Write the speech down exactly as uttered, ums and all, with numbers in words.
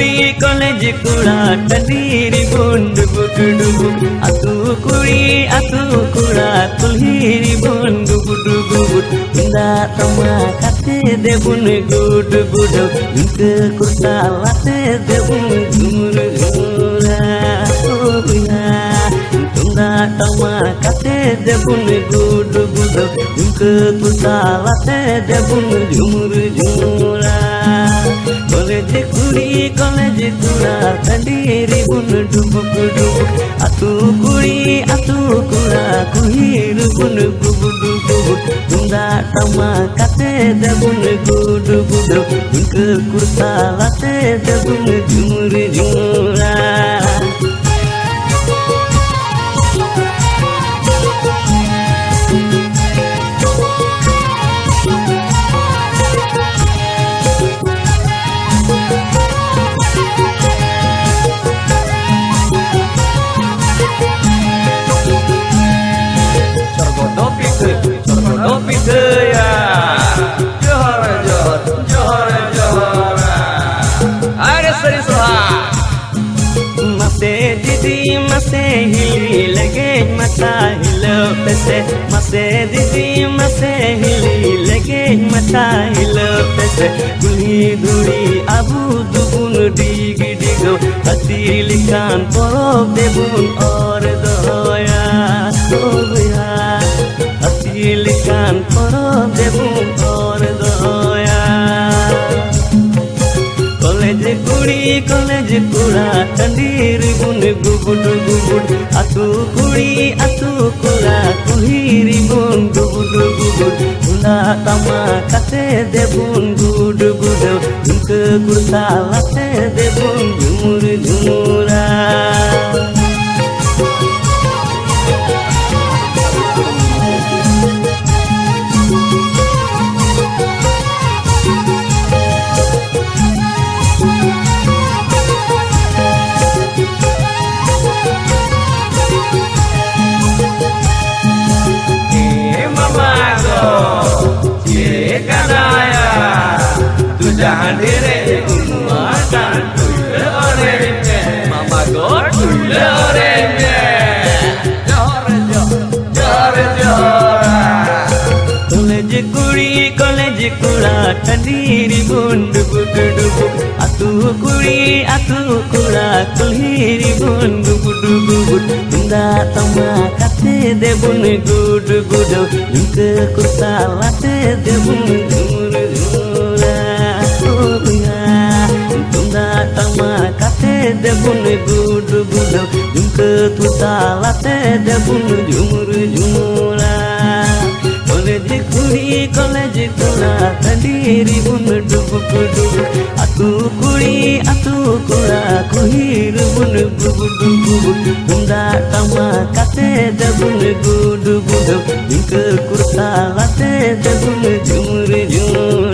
kuri college kura tandiri bundu budu atu kuri atu kura kulhiri bundu budu budu inda tama kate debun gudu budu inke kurta late debun gumur gumura oh ya inda tama kate debun gudu budu inke kurta late debun gumur gumura college kuri college kura tandiri bundu budu atu kuri atu kura kulhiri bundu budu budu inda tama kate debun gudu budu inke kurta late debun gumur gumura Mase hili lage mata hilo pese mase didi mase hili lage mata hilo pese kulhi duri abu dubun dig digo hatilikan poro debun or doya soya hatilikan poro debun or doya college kuri college kura tandiri bundu budu budu atu kuri atu kura kulhiri bundu budu budu unda tama kate debun gudu gudu inke kurta late debun gumur gumura jangan diri umatkan tuile orangnya mama god tuile orangnya jor jor jor jor college kuri college kura tandiri bundu budu atu kuri atu kura kulhiri bundu budu budu inda tama kate debun gudu gudu inke kurta late debun gumur gumura tama kate debun gudu gudu inke kurta late debun gumur gumura college kuri college kura tandiri bundu budu atu kuri atu kura kulhiri bundu budu budu unda tama kate debun gudu gudu inke kurta late debun gumur gumura